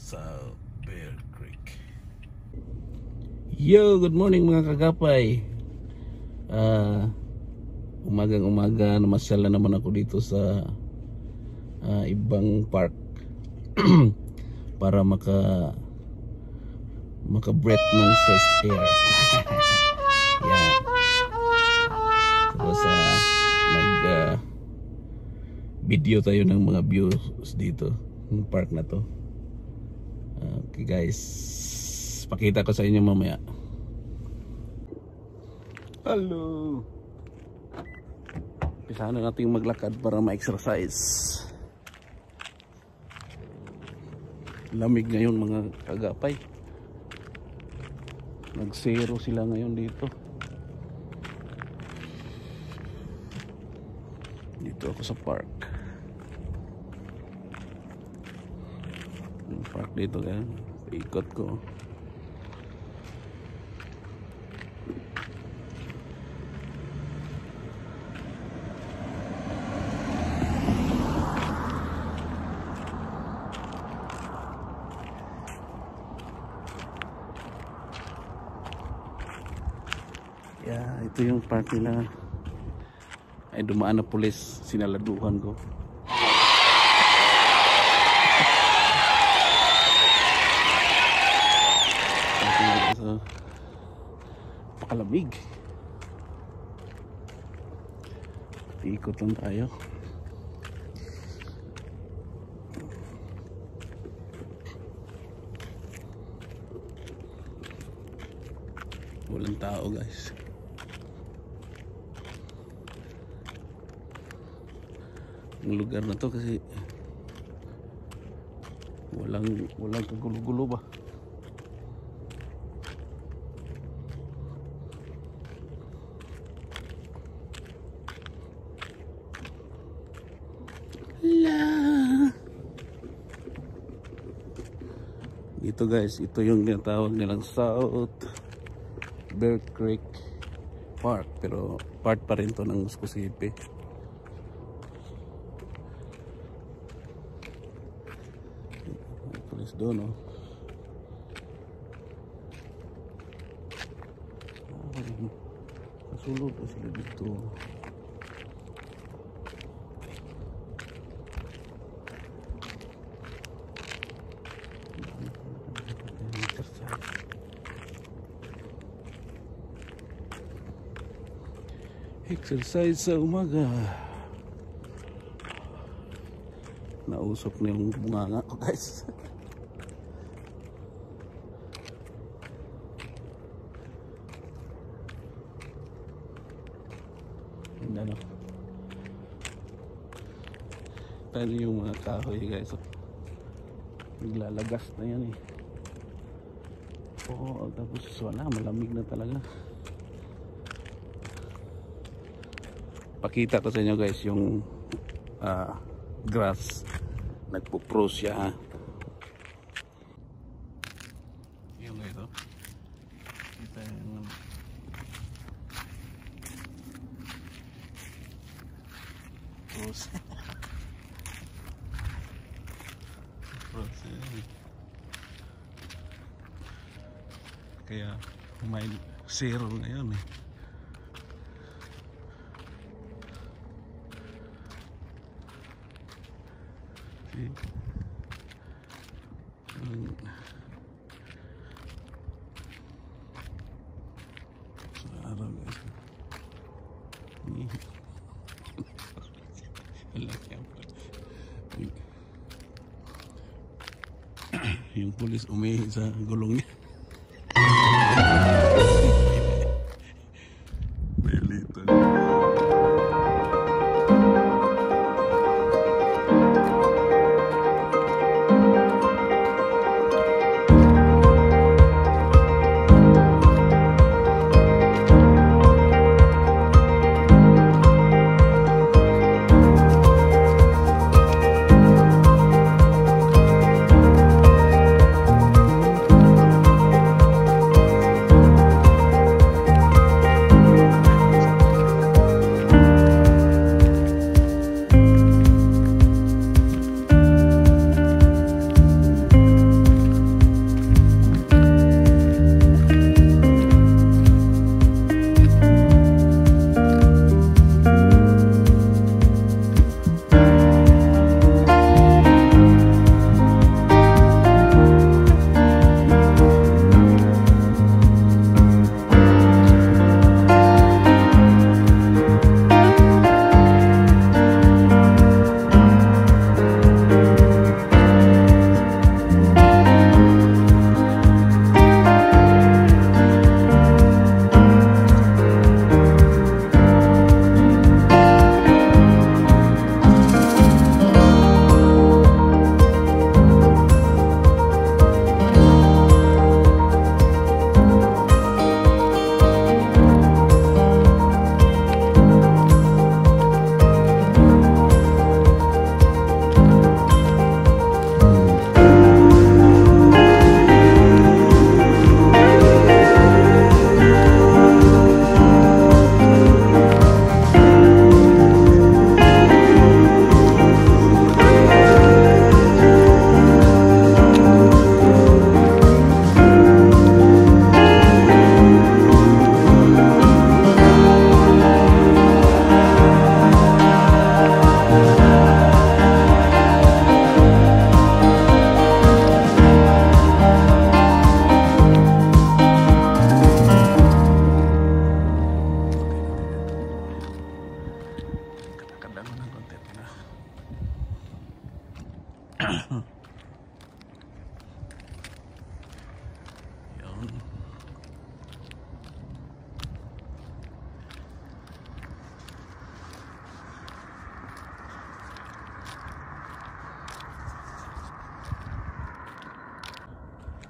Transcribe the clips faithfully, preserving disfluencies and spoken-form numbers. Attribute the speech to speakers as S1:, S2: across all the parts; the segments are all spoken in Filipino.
S1: sa Bear Creek.
S2: Yo, good morning mga kagapay. uh, Umagang umaga namasyal na naman ako dito sa uh, ibang park para maka maka breath ng fresh air. Yeah. Tapos uh, mag uh, video tayo ng mga views dito ng park na to. Okay guys, pakita ko sa inyo mamaya. Hello. Pisahan na natin maglakad para ma-exercise. Lamig ngayon mga kagapay. Nag-zero sila ngayon dito. Dito ako sa park. Yung park dito kaya ikot ko. Yeah, ito yung park nila. Ay dumaan na pulis, sinaladuhan ko. So, pakalamig. Ikot lang tayo. Walang tao guys. Ang lugar na to kasi walang walang kagulo-gulo ba. La. Dito guys, ito yung tinatawag nilang South Bear Creek Park, pero part pa rin to ng Muscosipi. Pulis doon, oh. Kasulog pa sila dito. Exercise sa umaga. Nausok na yung bunganga ko guys. Ano? Tani yung mga kahoy guys. Naglalagas na yan eh. Oo, tapos wala, malamig na talaga. Pakita ko sa inyo guys yung uh, grass. Nagpo-pros siya ha. Yung ito. Kita yung pros. Pros eh. Kaya may zero ngayon eh. Hmm. Sa araw guys. Yung pulis umihi sa gulong niya. Belito.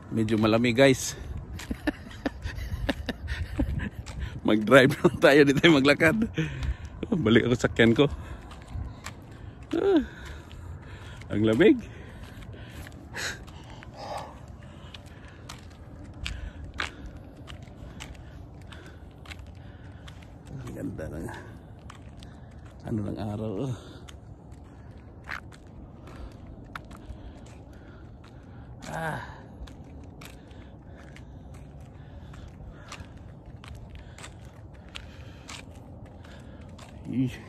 S2: Medyo malamig guys. Mag-drive lang tayo, di tayo maglakad. Balik ako sa sakyan ko. Ah, ang lamig. Ang ganda ng ano ng araw. Oh. Ah. Ih.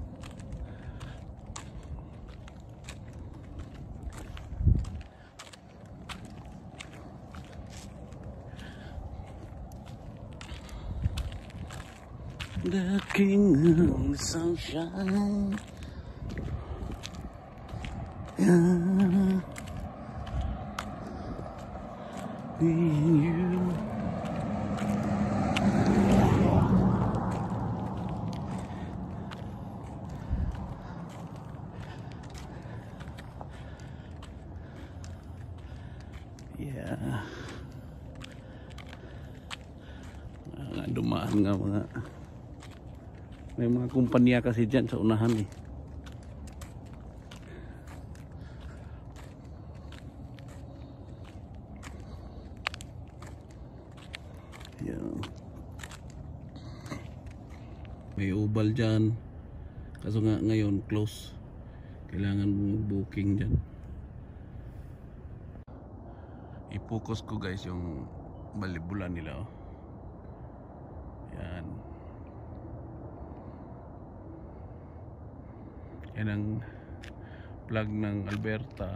S2: The king of the sunshine. Yeah. Be you. Yeah. Mga dumaan nga mga may mga kumpanya kasi dyan sa unahan eh. Yan. May ubal dyan. Kaso nga ngayon close. Kailangan mong booking dyan. I-focus ko guys yung balibulan nila oh. Yan. Yan ang flag ng Alberta.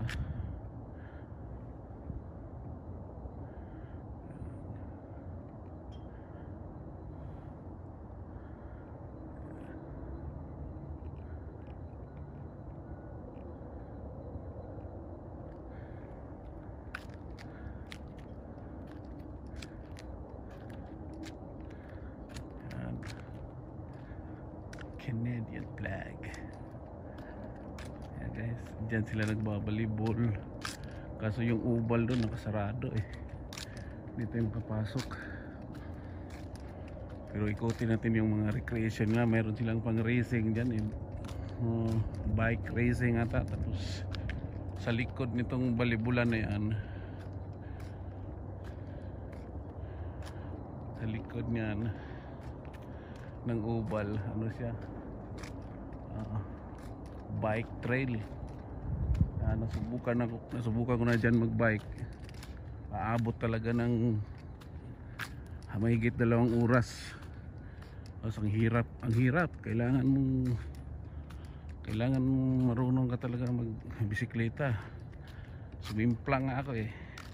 S2: Yan. Canadian flag. Guys, dyan sila nagbabalibol. Kaso yung ubal doon nakasarado eh. Hindi tayo makapasok. Pero ikutin natin yung mga recreation nga. Meron silang pang racing dyan eh. uh, Bike racing ata. Tapos sa likod nitong balibulan na yan, sa likod niyan ng ubal, ano siya, uh, bike trail. Ah, nasubukan ako, nasubukan ko na diyan mag-bike. Aabot talaga ng ah, mahigit dalawang oras. Tapos ang hirap, ang hirap. Kailangan mong kailangan mong marunong ka talaga mag-bisikleta. Sumimplang nga ako eh.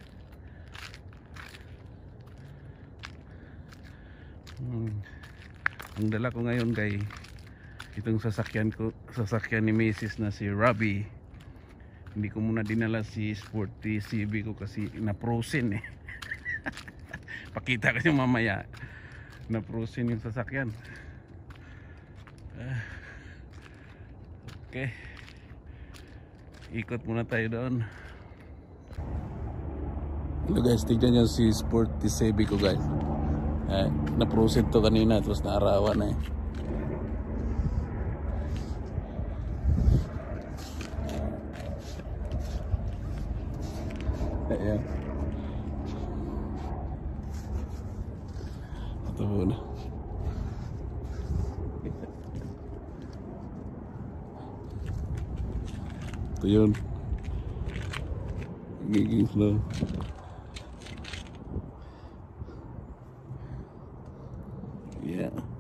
S2: Hmm. Ang dala ko ngayon kay itong sasakyan ko, sasakyan ni Missus na si Robbie. Hindi ko muna dinala si Sporty C B ko kasi na-frozen eh. Pakita kasi mamaya. Na-frozen yung sasakyan. Uh, okay. Ikot muna tayo doon. Hello guys, tignan nyo si Sporty C B ko guys. Uh, na-frozen to kanina tapos naarawan na eh. Ayan. Ito muna. Ito yun. Giging slow. Yeah.